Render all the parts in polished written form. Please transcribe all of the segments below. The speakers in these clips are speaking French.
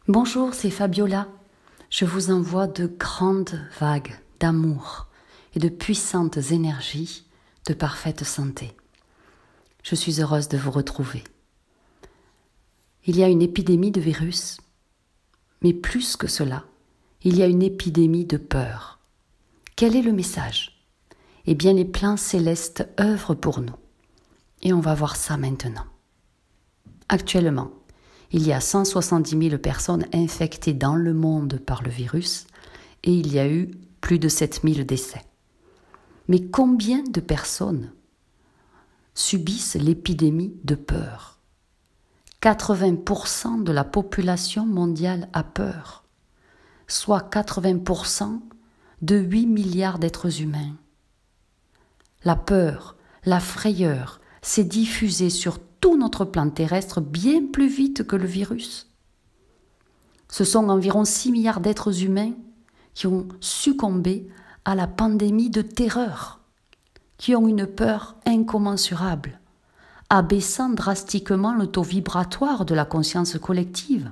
Bonjour, c'est Fabiola. Je vous envoie de grandes vagues d'amour et de puissantes énergies de parfaite santé. Je suis heureuse de vous retrouver. Il y a une épidémie de virus, mais plus que cela, il y a une épidémie de peur. Quel est le message ? Eh bien, les plans célestes œuvrent pour nous. Et on va voir ça maintenant. Actuellement, il y a 170 000 personnes infectées dans le monde par le virus et il y a eu plus de 7 000 décès. Mais combien de personnes subissent l'épidémie de peur ? 80% de la population mondiale a peur, soit 80% de 8 milliards d'êtres humains. La peur, la frayeur s'est diffusée sur tout notre plan terrestre bien plus vite que le virus. Ce sont environ 6 milliards d'êtres humains qui ont succombé à la pandémie de terreur, qui ont une peur incommensurable, abaissant drastiquement le taux vibratoire de la conscience collective.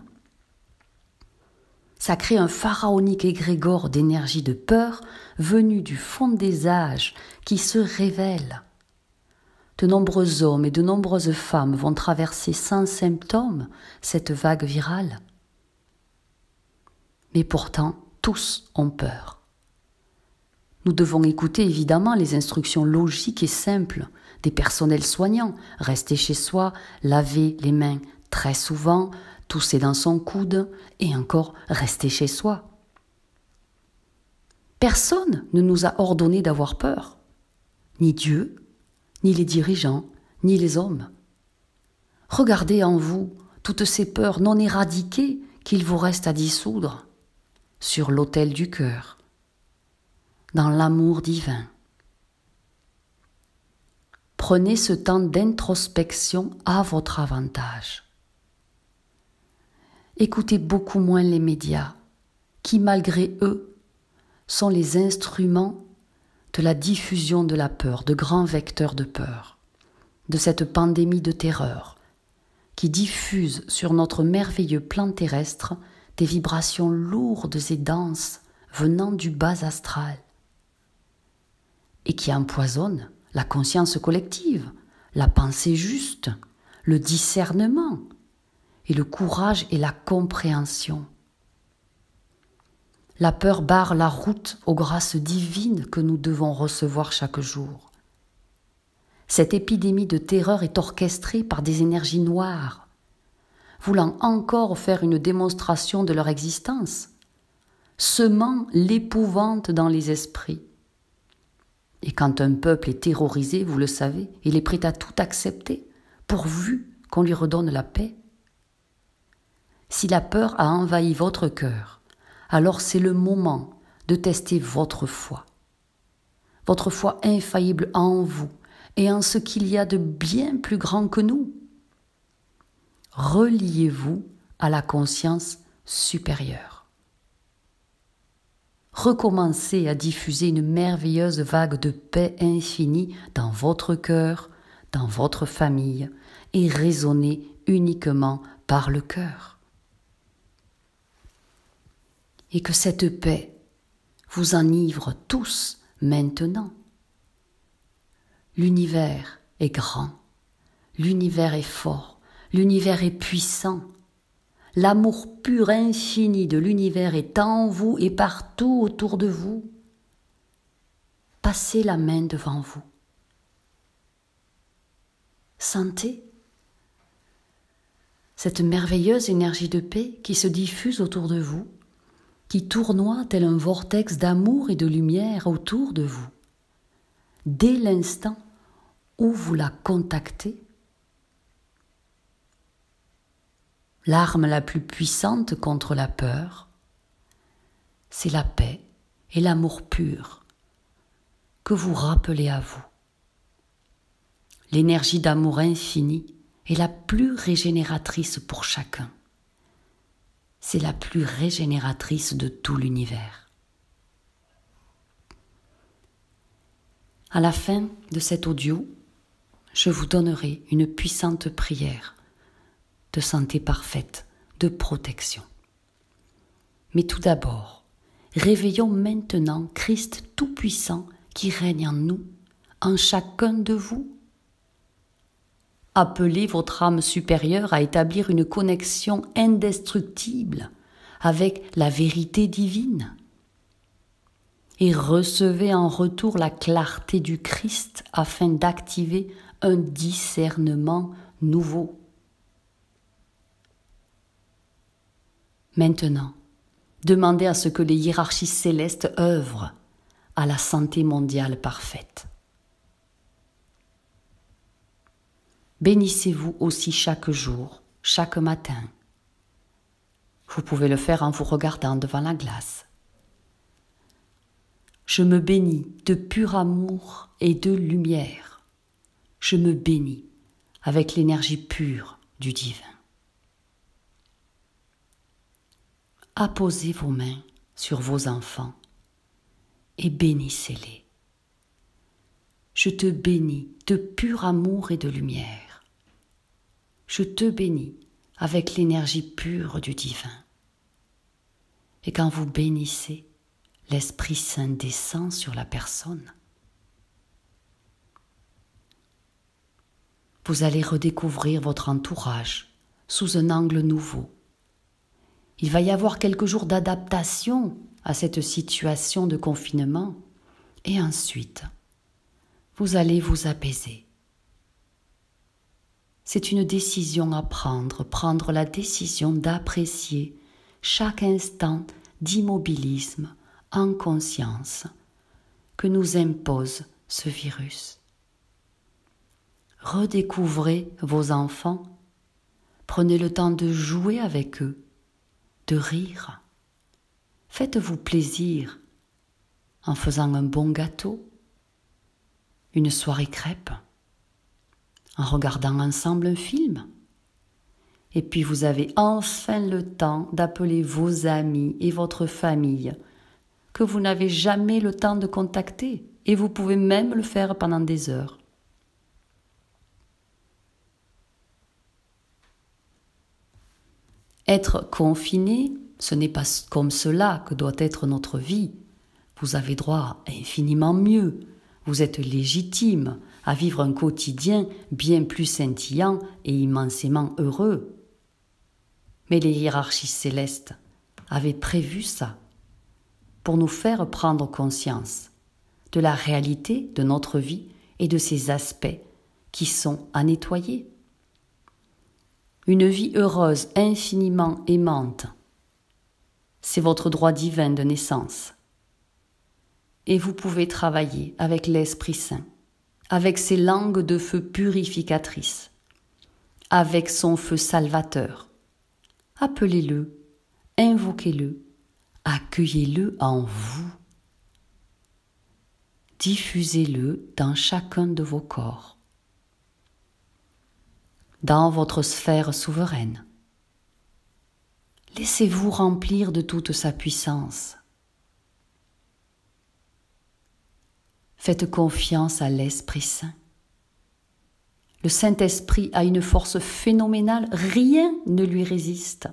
Ça crée un pharaonique égrégore d'énergie de peur venue du fond des âges qui se révèle. De nombreux hommes et de nombreuses femmes vont traverser sans symptômes cette vague virale. Mais pourtant, tous ont peur. Nous devons écouter évidemment les instructions logiques et simples des personnels soignants. Rester chez soi, laver les mains très souvent, tousser dans son coude et encore rester chez soi. Personne ne nous a ordonné d'avoir peur, ni Dieu, ni les dirigeants, ni les hommes. Regardez en vous toutes ces peurs non éradiquées qu'il vous reste à dissoudre sur l'autel du cœur, dans l'amour divin. Prenez ce temps d'introspection à votre avantage. Écoutez beaucoup moins les médias, qui malgré eux sont les instruments de la diffusion de la peur, de grands vecteurs de peur, de cette pandémie de terreur qui diffuse sur notre merveilleux plan terrestre des vibrations lourdes et denses venant du bas astral et qui empoisonne la conscience collective, la pensée juste, le discernement et le courage et la compréhension. La peur barre la route aux grâces divines que nous devons recevoir chaque jour. Cette épidémie de terreur est orchestrée par des énergies noires, voulant encore faire une démonstration de leur existence, semant l'épouvante dans les esprits. Et quand un peuple est terrorisé, vous le savez, il est prêt à tout accepter, pourvu qu'on lui redonne la paix. Si la peur a envahi votre cœur, alors c'est le moment de tester votre foi infaillible en vous et en ce qu'il y a de bien plus grand que nous. Reliez-vous à la conscience supérieure. Recommencez à diffuser une merveilleuse vague de paix infinie dans votre cœur, dans votre famille, et raisonnez uniquement par le cœur. Et que cette paix vous enivre tous maintenant. L'univers est grand, l'univers est fort, l'univers est puissant. L'amour pur infini de l'univers est en vous et partout autour de vous. Passez la main devant vous. Sentez cette merveilleuse énergie de paix qui se diffuse autour de vous, qui tournoie tel un vortex d'amour et de lumière autour de vous. Dès l'instant où vous la contactez, l'arme la plus puissante contre la peur, c'est la paix et l'amour pur que vous rappelez à vous. L'énergie d'amour infini est la plus régénératrice pour chacun. C'est la plus régénératrice de tout l'univers. À la fin de cet audio, je vous donnerai une puissante prière de santé parfaite, de protection. Mais tout d'abord, réveillons maintenant Christ Tout-Puissant qui règne en nous, en chacun de vous. Appelez votre âme supérieure à établir une connexion indestructible avec la vérité divine. Et recevez en retour la clarté du Christ afin d'activer un discernement nouveau. Maintenant, demandez à ce que les hiérarchies célestes œuvrent à la santé mondiale parfaite. Bénissez-vous aussi chaque jour, chaque matin. Vous pouvez le faire en vous regardant devant la glace. Je me bénis de pur amour et de lumière. Je me bénis avec l'énergie pure du divin. Apposez vos mains sur vos enfants et bénissez-les. Je te bénis de pur amour et de lumière. Je te bénis avec l'énergie pure du divin. Et quand vous bénissez, l'Esprit Saint descend sur la personne. Vous allez redécouvrir votre entourage sous un angle nouveau. Il va y avoir quelques jours d'adaptation à cette situation de confinement et ensuite, vous allez vous apaiser. C'est une décision à prendre la décision d'apprécier chaque instant d'immobilisme en conscience que nous impose ce virus. Redécouvrez vos enfants, prenez le temps de jouer avec eux, de rire. Faites-vous plaisir en faisant un bon gâteau, une soirée crêpe, en regardant ensemble un film. Et puis vous avez enfin le temps d'appeler vos amis et votre famille que vous n'avez jamais le temps de contacter. Et vous pouvez même le faire pendant des heures. Être confiné, ce n'est pas comme cela que doit être notre vie. Vous avez droit à infiniment mieux. Vous êtes légitime à vivre un quotidien bien plus scintillant et immensément heureux. Mais les hiérarchies célestes avaient prévu ça pour nous faire prendre conscience de la réalité de notre vie et de ses aspects qui sont à nettoyer. Une vie heureuse, infiniment aimante, c'est votre droit divin de naissance. Et vous pouvez travailler avec l'Esprit Saint, avec ses langues de feu purificatrices, avec son feu salvateur. Appelez-le, invoquez-le, accueillez-le en vous. Diffusez-le dans chacun de vos corps, dans votre sphère souveraine. Laissez-vous remplir de toute sa puissance. Faites confiance à l'Esprit Saint. Le Saint-Esprit a une force phénoménale, rien ne lui résiste.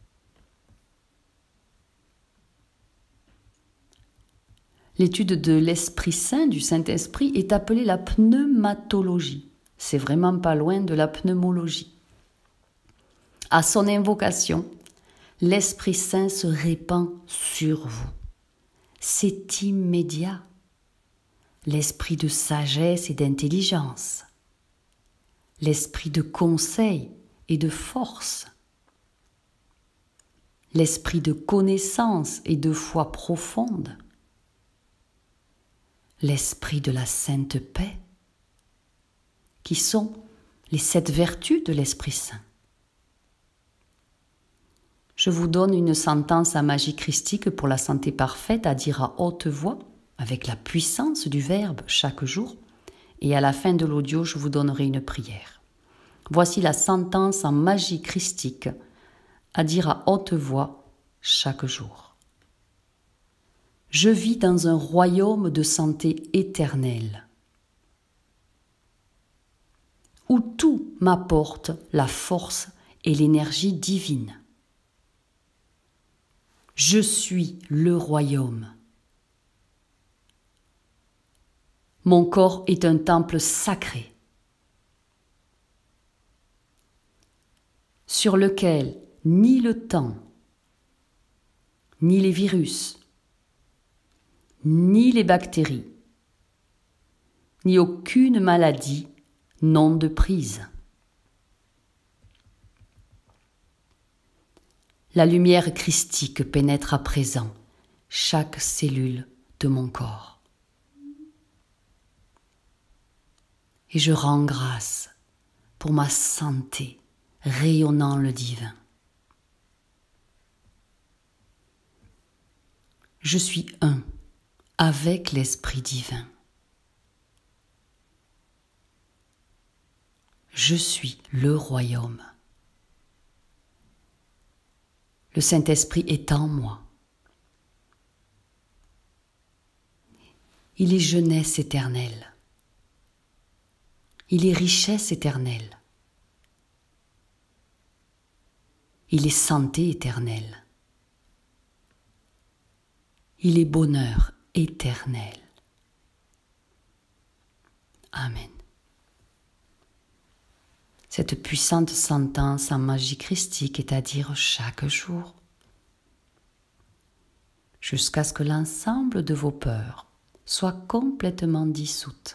L'étude de l'Esprit Saint, du Saint-Esprit, est appelée la pneumatologie. C'est vraiment pas loin de la pneumologie. À son invocation, l'Esprit Saint se répand sur vous. C'est immédiat. L'esprit de sagesse et d'intelligence, l'esprit de conseil et de force, l'esprit de connaissance et de foi profonde, l'esprit de la sainte paix, qui sont les 7 vertus de l'Esprit Saint. Je vous donne une sentence à magie christique pour la santé parfaite à dire à haute voix, avec la puissance du Verbe chaque jour, et à la fin de l'audio, je vous donnerai une prière. Voici la sentence en magie christique à dire à haute voix chaque jour. Je vis dans un royaume de santé éternelle, où tout m'apporte la force et l'énergie divine. Je suis le royaume. Mon corps est un temple sacré sur lequel ni le temps, ni les virus, ni les bactéries, ni aucune maladie n'ont de prise. La lumière christique pénètre à présent chaque cellule de mon corps. Et je rends grâce pour ma santé rayonnant le divin. Je suis un avec l'Esprit divin. Je suis le royaume. Le Saint-Esprit est en moi. Il est jeunesse éternelle. Il est richesse éternelle. Il est santé éternelle. Il est bonheur éternel. Amen. Cette puissante sentence en magie christique est à dire chaque jour, jusqu'à ce que l'ensemble de vos peurs soit complètement dissoute.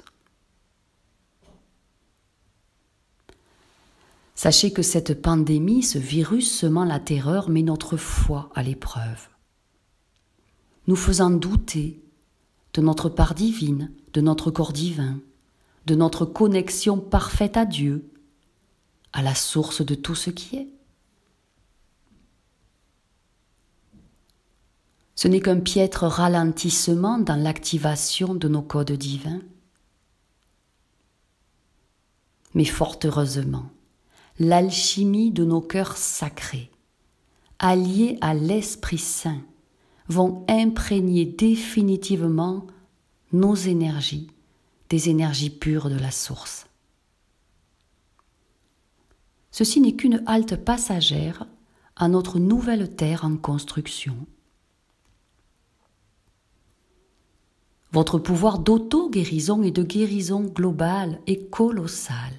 Sachez que cette pandémie, ce virus semant la terreur, met notre foi à l'épreuve, nous faisant douter de notre part divine, de notre corps divin, de notre connexion parfaite à Dieu, à la source de tout ce qui est. Ce n'est qu'un piètre ralentissement dans l'activation de nos codes divins. Mais fort heureusement, l'alchimie de nos cœurs sacrés, alliés à l'Esprit Saint, vont imprégner définitivement nos énergies, des énergies pures de la source. Ceci n'est qu'une halte passagère à notre nouvelle terre en construction. Votre pouvoir d'auto-guérison et de guérison globale est colossal.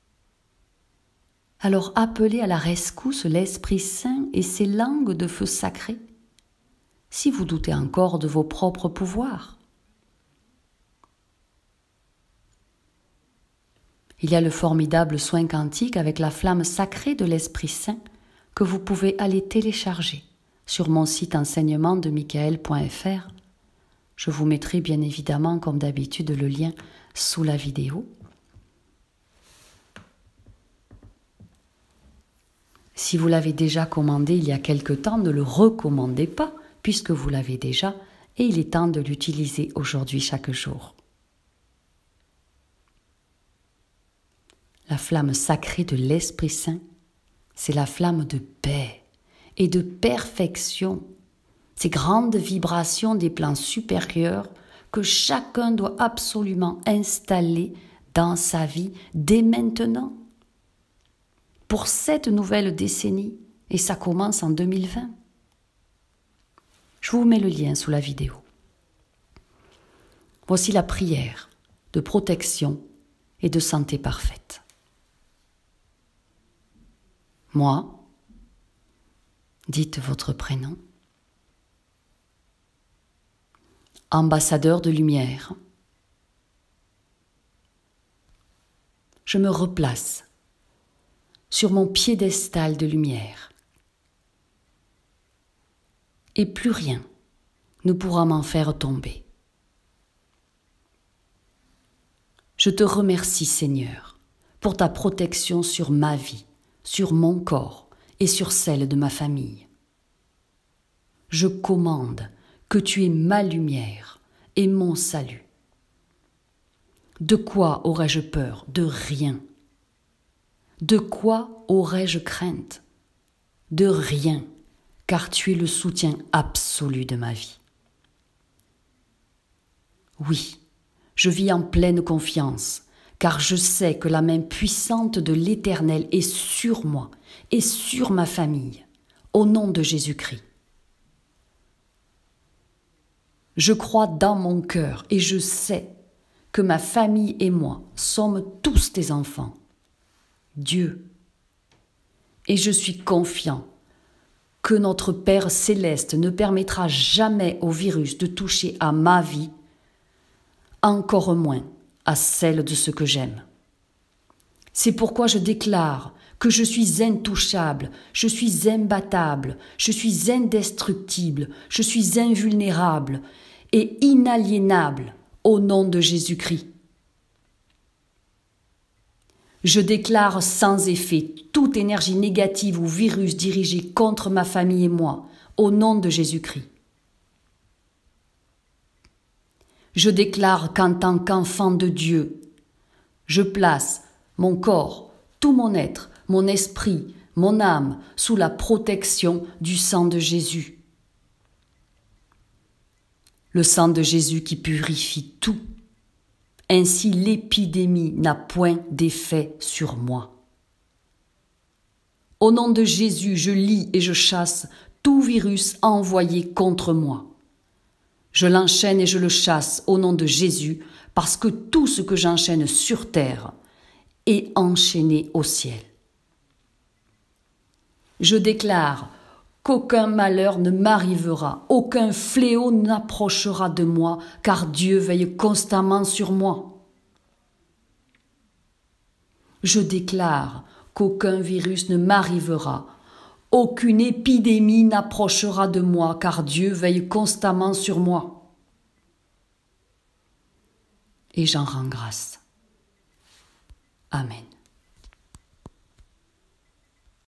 Alors appelez à la rescousse l'Esprit Saint et ses langues de feu sacré, si vous doutez encore de vos propres pouvoirs. Il y a le formidable soin quantique avec la flamme sacrée de l'Esprit Saint que vous pouvez aller télécharger sur mon site enseignementdemichael.fr. Je vous mettrai bien évidemment, comme d'habitude, le lien sous la vidéo. Si vous l'avez déjà commandé il y a quelque temps, ne le recommandez pas, puisque vous l'avez déjà, et il est temps de l'utiliser aujourd'hui chaque jour. La flamme sacrée de l'Esprit Saint, c'est la flamme de paix et de perfection, ces grandes vibrations des plans supérieurs que chacun doit absolument installer dans sa vie dès maintenant, pour cette nouvelle décennie, et ça commence en 2020. Je vous mets le lien sous la vidéo. Voici la prière de protection et de santé parfaite. Moi, dites votre prénom, ambassadeur de lumière, je me replace sur mon piédestal de lumière et plus rien ne pourra m'en faire tomber. Je te remercie, Seigneur, pour ta protection sur ma vie, sur mon corps et sur celle de ma famille. Je commande que tu es ma lumière et mon salut. De quoi aurais-je peur? De rien. De quoi aurais-je crainte? De rien, car tu es le soutien absolu de ma vie. Oui, je vis en pleine confiance, car je sais que la main puissante de l'Éternel est sur moi et sur ma famille, au nom de Jésus-Christ. Je crois dans mon cœur et je sais que ma famille et moi sommes tous tes enfants. Dieu. Et je suis confiant que notre Père céleste ne permettra jamais au virus de toucher à ma vie, encore moins à celle de ceux que j'aime. C'est pourquoi je déclare que je suis intouchable, je suis imbattable, je suis indestructible, je suis invulnérable et inaliénable au nom de Jésus-Christ. Je déclare sans effet toute énergie négative ou virus dirigé contre ma famille et moi, au nom de Jésus-Christ. Je déclare qu'en tant qu'enfant de Dieu, je place mon corps, tout mon être, mon esprit, mon âme sous la protection du sang de Jésus. Le sang de Jésus qui purifie tout. Ainsi l'épidémie n'a point d'effet sur moi. Au nom de Jésus, je lie et je chasse tout virus envoyé contre moi. Je l'enchaîne et je le chasse au nom de Jésus, parce que tout ce que j'enchaîne sur terre est enchaîné au ciel. Je déclare qu'aucun malheur ne m'arrivera, aucun fléau n'approchera de moi, car Dieu veille constamment sur moi. Je déclare qu'aucun virus ne m'arrivera, aucune épidémie n'approchera de moi, car Dieu veille constamment sur moi. Et j'en rends grâce. Amen.